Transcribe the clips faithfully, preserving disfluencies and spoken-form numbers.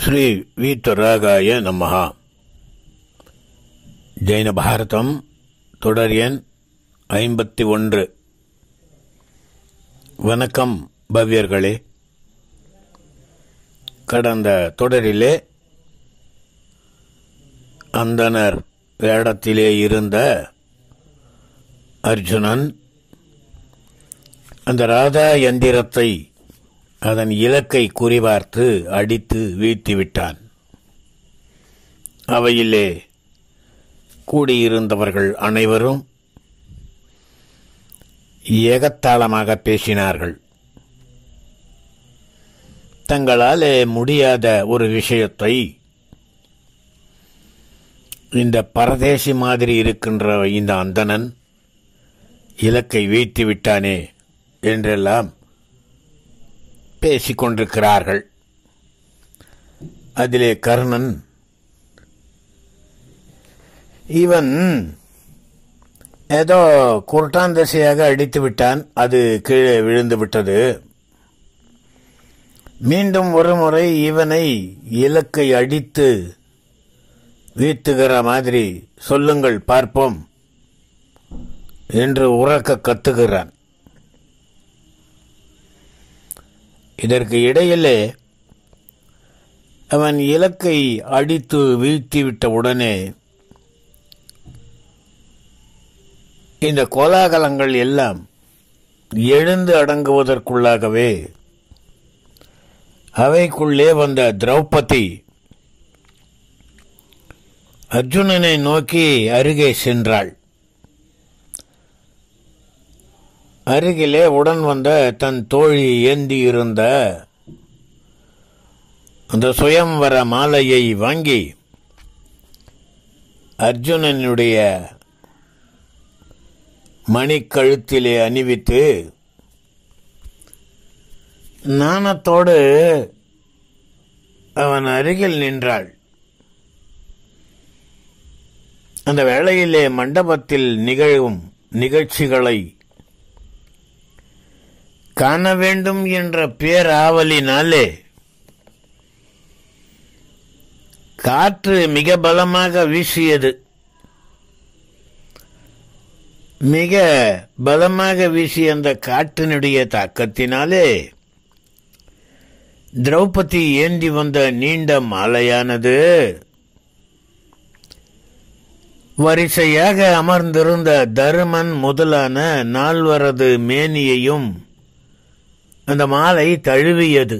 ஸ்ரீ வீத்தராகாய நமஹ. ஜெயின பாரதம் தொடர் எண் ஐம்பத்தி ஒன்று. வணக்கம் பவ்யர்களே. கடந்த தொடரிலே அந்தனர் வேடத்திலே இருந்த அர்ஜுனன் அந்த ராதா யந்திரத்தை அதன் இலக்கை குறிபார்த்து அடித்து வீழ்த்திவிட்டான். அவையிலே கூடியிருந்தவர்கள் அனைவரும் ஏகத்தாளமாக பேசினார்கள். தங்களாலே முடியாத ஒரு விஷயத்தை இந்த பரதேசி மாதிரி இருக்கின்ற இந்த அந்தணன் இலக்கை வீழ்த்திவிட்டானே என்றெல்லாம் பேசிக்கொண்டிருக்கிறார்கள். அதிலே கர்ணன், இவன் ஏதோ குருட்டாந்தசையாக அடித்து விட்டான், அது கீழே விழுந்து விட்டது. மீண்டும் ஒரு முறை இவனை இலக்கை அடித்து வீழ்த்துகிற மாதிரி சொல்லுங்கள் பார்ப்போம் என்று உரக்க கத்துகிறான். இதற்கு இடையிலே அவன் இலக்கை அடித்து வீழ்த்திவிட்ட உடனே இந்த கோலாகலங்கள் எல்லாம் எழுந்து அடங்குவதற்குள்ளாகவே அவைக்குள்ளே வந்த திரௌபதி அர்ஜுனனை நோக்கி அருகே சென்றாள். அருகிலே உடன் வந்த தன் தோழி ஏந்தியிருந்த அந்த சுயம்வர மாலையை வாங்கி அர்ஜுனனுடைய மணிக்கழுத்திலே அணிவித்து நாணத்தோடு அவன் அருகில் நின்றாள். அந்த வேளையிலே மண்டபத்தில் நிகழும் நிகழ்ச்சிகளை காண வேண்டும் என்ற பேராவலினாலே காற்று மிக பலமாக வீசியது. மிக பலமாக வீசிய அந்த காற்றினுடைய தாக்கத்தினாலே திரௌபதி ஏந்தி வந்த நீண்ட மாலையானது வரிசையாக அமர்ந்திருந்த தருமன் முதலான நால்வரது மேனியையும் அந்த மாலை தழுவியது.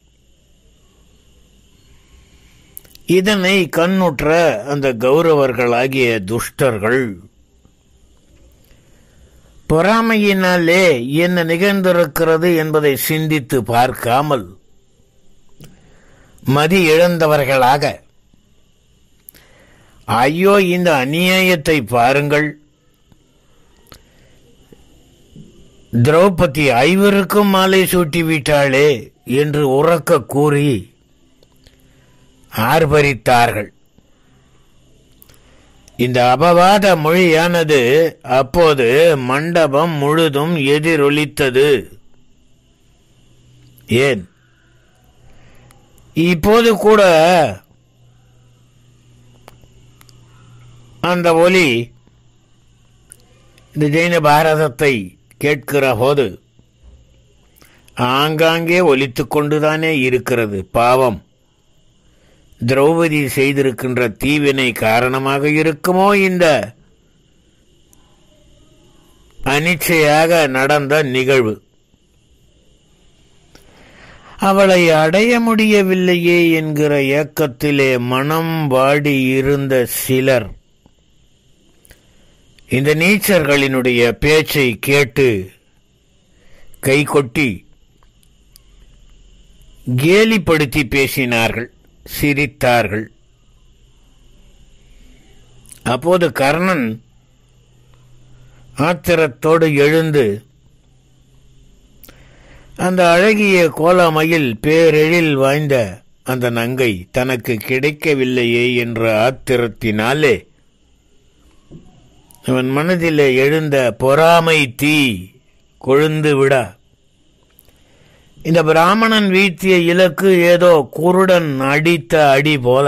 இதனை கண்ணுற்ற அந்த கௌரவர்களாகிய துஷ்டர்கள் பொறாமையினாலே என்ன நிகழ்ந்திருக்கிறது என்பதை சிந்தித்து பார்க்காமல் மதி இழந்தவர்களாக, ஐயோ இந்த அநியாயத்தை பாருங்கள், திரௌபதி ஐவருக்கும் மாலை சூட்டிவிட்டாளே என்று உரக்க கூறி ஆர்ப்பரித்தார்கள். இந்த அபவாத மொழியானது அப்போது மண்டபம் முழுதும் எதிரொலித்தது. ஏன் இப்போது கூட அந்த ஒலி இந்த ஜெயின பாரதத்தை கேட்கிற போது ஆங்காங்கே ஒலித்து கொண்டுதானே இருக்கிறது. பாவம், திரௌபதி செய்திருக்கின்ற தீவினை காரணமாக இருக்குமோ இந்த அனிச்சையாக நடந்த நிகழ்வு. அவளை அடைய முடியவில்லையே என்கிற ஏக்கத்திலே மனம் வாடி இருந்த சிலர் இந்த நீச்சர்களினுடைய பேச்சை கேட்டு கை கொட்டி கேலிப்படுத்தி பேசினார்கள், சிரித்தார்கள். அப்போது கர்ணன் ஆத்திரத்தோடு எழுந்து அந்த அழகிய கோலமையில் பேரெழில் வாய்ந்த அந்த நங்கை தனக்கு கிடைக்கவில்லையே என்ற ஆத்திரத்தினாலே அவன் மனதிலே எழுந்த பொறாமை தீ கொழுந்து விட இந்த பிராமணன் வீழ்த்திய இலக்கு ஏதோ குருடன் அடித்த அடி போல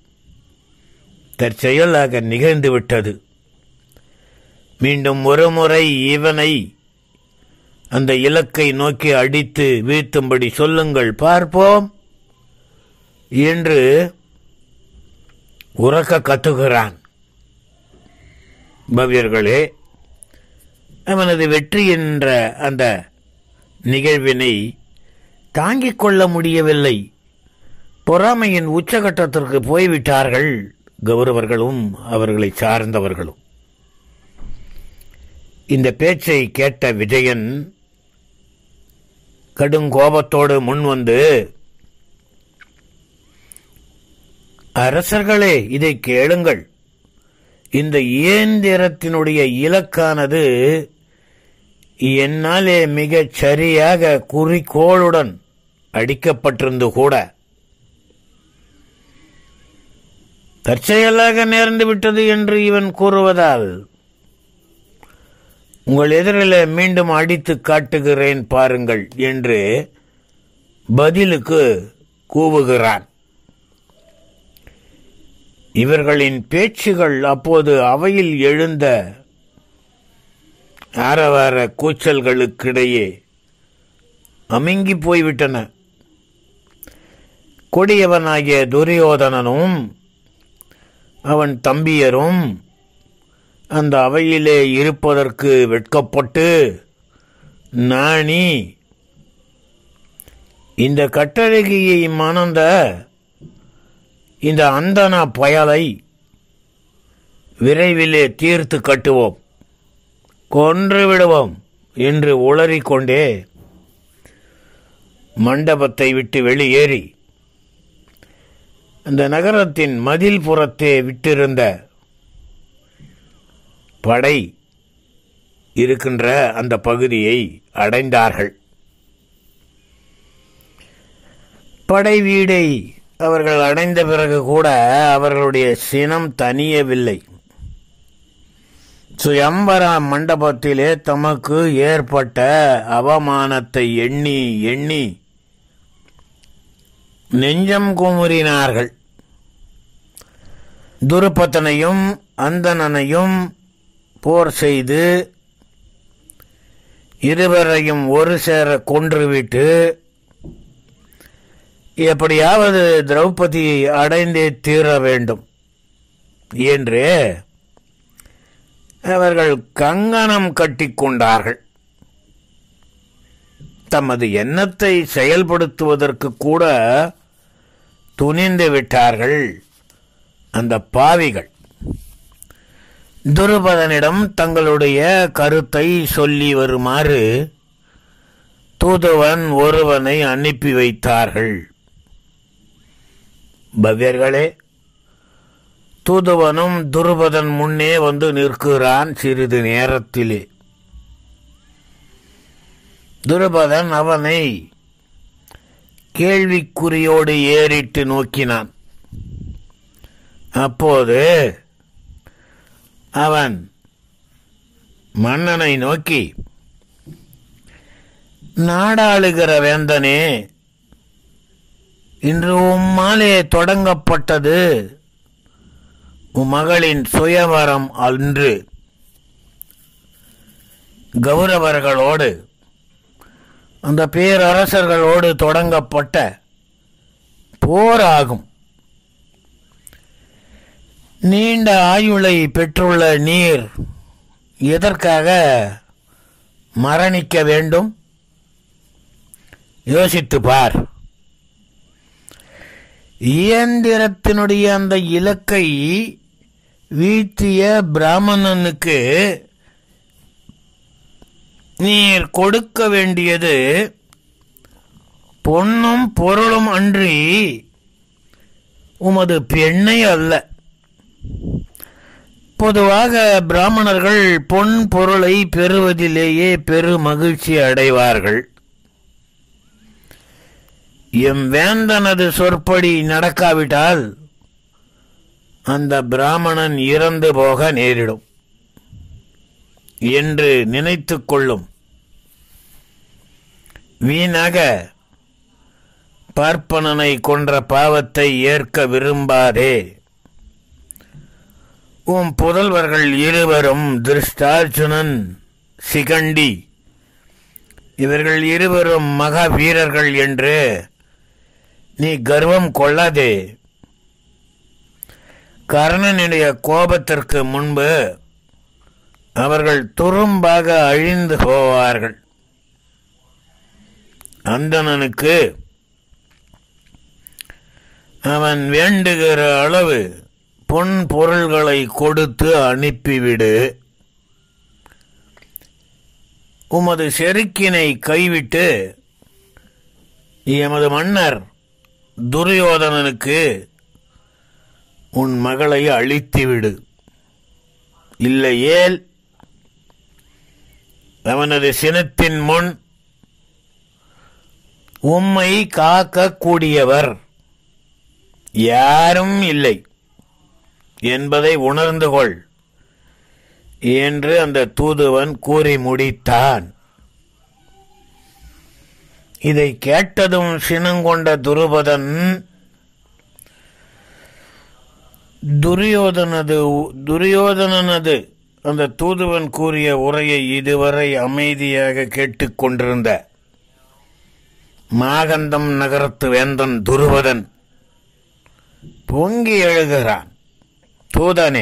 தற்செயலாக நிகழ்ந்து விட்டது. மீண்டும் ஒருமுறை இவனை அந்த இலக்கை நோக்கி அடித்து வீழ்த்தும்படி சொல்லுங்கள் பார்ப்போம் என்று உரக்க கத்துகிறான். பவ்யர்களே, அவனது வெற்றி என்ற அந்த நிகழ்வினை தாங்கிக் கொள்ள முடியவில்லை. பொறாமையின் உச்சகட்டத்திற்கு போய்விட்டார்கள் கௌரவர்களும் அவர்களை சார்ந்தவர்களும். இந்த பேச்சை கேட்ட விஜயன் கடுங்கோபத்தோடு முன்வந்து, அரசர்களே, இதை கேளுங்கள். இந்த இயந்திரத்தினுடைய இலக்கானது என்னாலே மிகச் சரியாக குறிக்கோளுடன் அடிக்கப்பட்டிருந்து கூட தற்செயலாக நேர்ந்து விட்டது என்று இவன் கூறுவதால் உங்கள் எதிரில் மீண்டும் அடித்து காட்டுகிறேன் பாருங்கள் என்று பதிலுக்கு கூவுகிறான். இவர்களின் பேச்சுகள் அப்போது அவையில் எழுந்த ஆரவார கூச்சல்களுக்கிடையே அமுங்கி போய்விட்டன. கொடியவனாகிய துரியோதனனும் அவன் தம்பியரும் அந்த அவையிலே இருப்பதற்கு வெட்கப்பட்டு நாணி இந்த கட்டழகியை மணந்த இந்த அந்தன பயலை விரைவிலே தீர்த்து கட்டுவோம், கொன்று விடுவோம் என்று உளறிக்கொண்டே மண்டபத்தை விட்டு வெளியேறி அந்த நகரத்தின் மதில் புறத்தே விட்டிருந்த படை இருக்கின்ற அந்த பகுதியை அடைந்தார்கள். படை வீடை அவர்கள் அடைந்த பிறகு கூட அவர்களுடைய சினம் தணியவில்லை. சுயம்பர மண்டபத்திலே தமக்கு ஏற்பட்ட அவமானத்தை எண்ணி எண்ணி நெஞ்சம் குமுறினார்கள். துருபதனையும் அந்தணனையும் போர் செய்து இருவரையும் ஒரு சேர கொன்றுவிட்டு எப்படியாவது திரௌபதியை அடைந்தே தீர வேண்டும் என்று அவர்கள் கங்கணம் கட்டிக்கொண்டார்கள். தமது எண்ணத்தை செயல்படுத்துவதற்கு கூட துணிந்து விட்டார்கள் அந்த பாவிகள். துருபதனிடம் தங்களுடைய கருத்தை சொல்லி வருமாறு தூதுவன் ஒருவனை அனுப்பி வைத்தார்கள். பவ்யர்களே, தூதுவனும் துருபதன் முன்னே வந்து நிற்கிறான். சிறிது நேரத்திலே துருபதன் அவனை கேள்விக்குறியோடு ஏறிட்டு நோக்கினான். அப்போது அவன் மன்னனை நோக்கி, நாடாளுகிற வேந்தனே, இன்று உம்மாலே தொடங்கப்பட்டது உம் மகளின் சுயவரம் அன்று. கௌரவர்களோடு அந்த பேரரசர்களோடு தொடங்கப்பட்ட போராகும். நீண்ட ஆயுளை பெற்றுள்ள நீர் எதற்காக மரணிக்க வேண்டும்? யோசித்து பார். இயந்திரத்தினுடைய அந்த இலக்கை வீழ்த்திய பிராமணனுக்கு நீர் கொடுக்க வேண்டியது பொன்னும் பொருளும் அன்றி உமது பெண்ணை அல்ல. பொதுவாக பிராமணர்கள் பொன் பொருளை பெறுவதிலேயே பெரு மகிழ்ச்சி அடைவார்கள். எம் வேந்தனது சொற்படி நடக்காவிட்டால் அந்த பிராமணன் இறந்து போக நேரிடும் என்று நினைத்து கொள்ளும். வீணாக பார்ப்பனனை கொன்ற பாவத்தை ஏற்க விரும்பாதே. உம் புதல்வர்கள் இருவரும் திருஷ்டார்ஜுனன், சிகண்டி, இவர்கள் இருவரும் மகா வீரர்கள் என்று நீ கர்வம் கொள்ளாதே. கர்ணனுடைய கோபத்திற்கு முன்பு அவர்கள் துரும்பாக அழிந்து போவார்கள். அந்தணனுக்கு அவன் வேண்டுகிற அளவு பொன் பொருள்களை கொடுத்து அனுப்பிவிடு. உமது செருக்கினை கைவிட்டு எமது மன்னர் துரியோதனனுக்கு உன் மகளை அழித்துவிடு. இல்லையேல் அவனது சினத்தின் முன் உம்மை காக்கக்கூடியவர் யாரும் இல்லை என்பதை உணர்ந்து கொள் என்று அந்த தூதுவன் கூறி முடித்தான். இதை கேட்டதும் சினங்கொண்ட துருபதன் துரியோதனது துரியோதனனது அந்த தூதுவன் கூறிய உரையை இதுவரை அமைதியாக கேட்டுக்கொண்டிருந்த மாகந்தம் நகரத்து வேந்தன் துருபதன் பொங்கி எழுகிறான். தூதனே,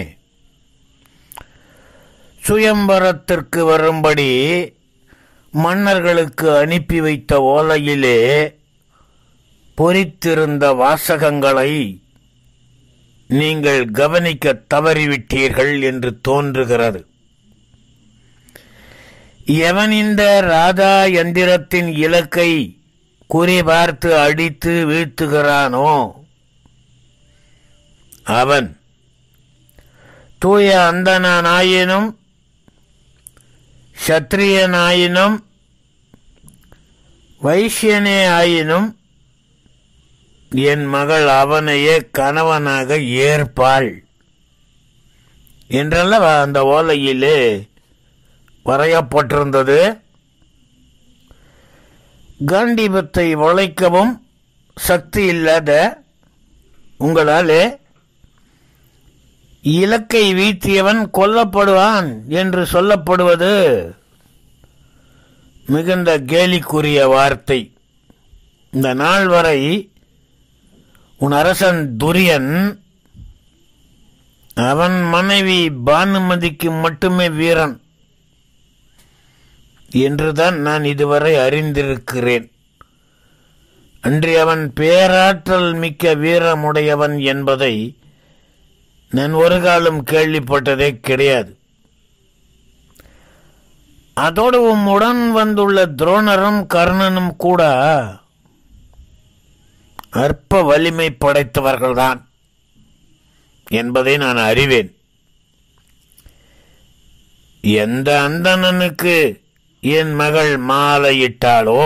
சுயம்பரத்திற்கு வரும்படி மன்னர்களுக்கு அனுப்பி வைத்த ஓலையிலே பொறித்திருந்த வாசகங்களை நீங்கள் கவனிக்க தவறிவிட்டீர்கள் என்று தோன்றுகிறது. எவன் இந்த ராதா யந்திரத்தின் இலக்கை குறிபார்த்து அடித்து வீழ்த்துகிறானோ அவன் தூய அந்தனாயினும் சத்திரியனாயினும் வைசியனே ஆயினும் என் மகள் அவனையே கணவனாக ஏற்பாள் என்றெல்லாம் அந்த ஓலையிலே வரையப்பட்டிருந்தது. காண்டீபத்தை வளைக்கவும் சக்தி இல்லாத உங்களாலே இலக்கை வீழ்த்தியவன் கொல்லப்படுவான் என்று சொல்லப்படுவது மிகுந்த கேலிக்குரிய வார்த்தை. இந்த நாள் வரை உன் அரசன் துரியன் அவன் மனைவி பானுமதிக்கு மட்டுமே வீரன் என்றுதான் நான் இதுவரை அறிந்திருக்கிறேன். அன்றி அவன் பேராற்றல் மிக்க வீரமுடையவன் என்பதை நான் ஒரு காலம் கேள்விப்பட்டதே கிடையாது. அதோடு உம்முடன் வந்துள்ள துரோணரும் கர்ணனும் கூட அற்ப வலிமை படைத்தவர்கள்தான் என்பதை நான் அறிவேன். எந்த அந்தணனுக்கு என் மகள் மாலையிட்டாளோ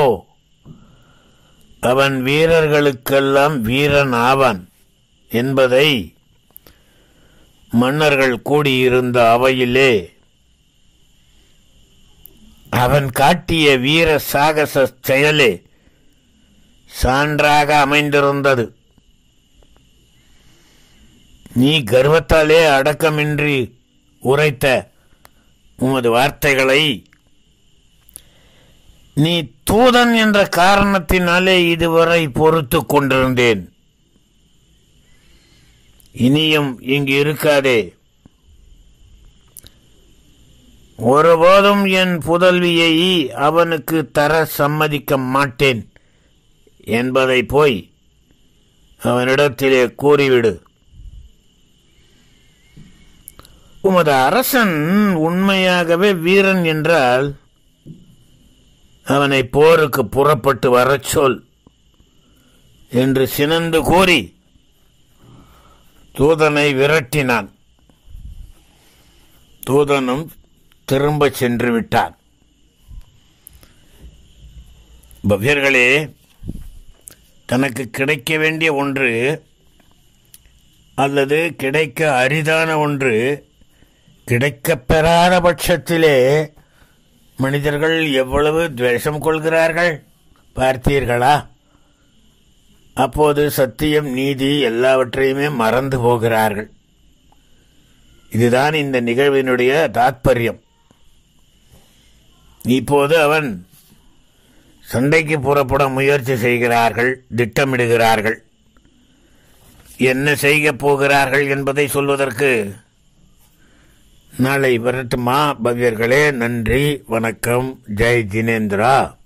அவன் வீரர்களுக்கெல்லாம் வீரன் ஆவான் என்பதை மன்னர்கள் கூடியிருந்த அவையிலே அவன் காட்டிய வீர சாகச செயலே சான்றாக அமைந்திருந்தது. நீ கர்வத்தாலே அடக்கமின்றி உரைத்த உமது வார்த்தைகளை நீ தூதன் என்ற காரணத்தினாலே இதுவரை பொறுத்து கொண்டிருந்தேன். இனியும் இங்கு இருக்காதே. ஒருபோதும் என் புதல்வியை அவனுக்கு தர சம்மதிக்க மாட்டேன் என்பதை போய் அவனிடத்திலே கூறிவிடு. உமது அரசன் உண்மையாகவே வீரன் என்றால் அவனை போருக்கு புறப்பட்டு வரச் சொல் என்று சினந்து கூறி தூதனை விரட்டினான். தூதனும் திரும்ப சென்று விட்டான். பவ்யர்களே, தனக்கு கிடைக்க வேண்டிய ஒன்று அல்லது கிடைக்க அரிதான ஒன்று கிடைக்கப் பெறாத பட்சத்திலே மனிதர்கள் எவ்வளவு துவேஷம் கொள்கிறார்கள் பார்த்தீர்களா அப்போது சத்தியம், நீதி எல்லாவற்றையுமே மறந்து போகிறார்கள். இதுதான் இந்த நிகழ்வினுடைய தாத்பரியம். இப்போது அவன் சண்டைக்கு புறப்பட முயற்சி செய்கிறார்கள், திட்டமிடுகிறார்கள். என்ன செய்ய போகிறார்கள் என்பதை சொல்வதற்கு நாளை வரட்டுமா பவ்யர்களே? நன்றி, வணக்கம், ஜெய் ஜினேந்திரா.